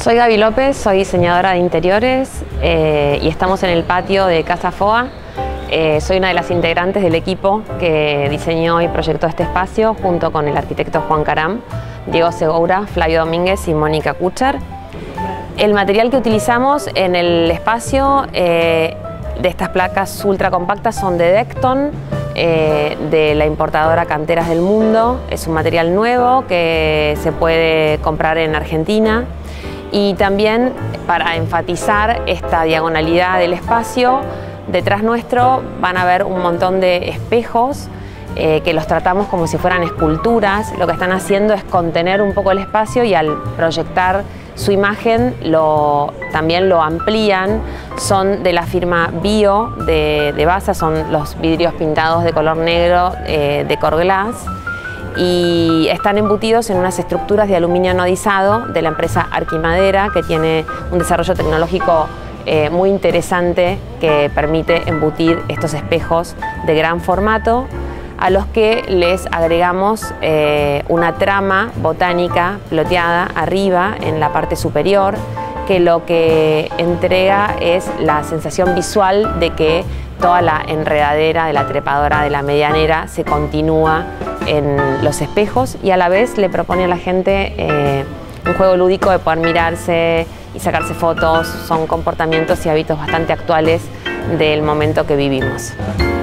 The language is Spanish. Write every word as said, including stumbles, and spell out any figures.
Soy Gaby López, soy diseñadora de interiores eh, y estamos en el patio de Casa Foa. Eh, soy una de las integrantes del equipo que diseñó y proyectó este espacio junto con el arquitecto Juan Caram, Diego Segoura, Flavio Domínguez y Mónica Kuchar. El material que utilizamos en el espacio eh, de estas placas ultra compactas son de Decton, eh, de la importadora Canteras del Mundo. Es un material nuevo que se puede comprar en Argentina. Y también, para enfatizar esta diagonalidad del espacio, detrás nuestro van a ver un montón de espejos eh, que los tratamos como si fueran esculturas. Lo que están haciendo es contener un poco el espacio y al proyectar su imagen lo, también lo amplían. Son de la firma Bio de, de Basa, son los vidrios pintados de color negro eh, de Corglass, y están embutidos en unas estructuras de aluminio anodizado de la empresa Arquimadera, que tiene un desarrollo tecnológico eh, muy interesante que permite embutir estos espejos de gran formato, a los que les agregamos eh, una trama botánica ploteada arriba en la parte superior, que lo que entrega es la sensación visual de que toda la enredadera de la trepadora de la medianera se continúa en los espejos, y a la vez le propone a la gente eh, un juego lúdico de poder mirarse y sacarse fotos. Son comportamientos y hábitos bastante actuales del momento que vivimos.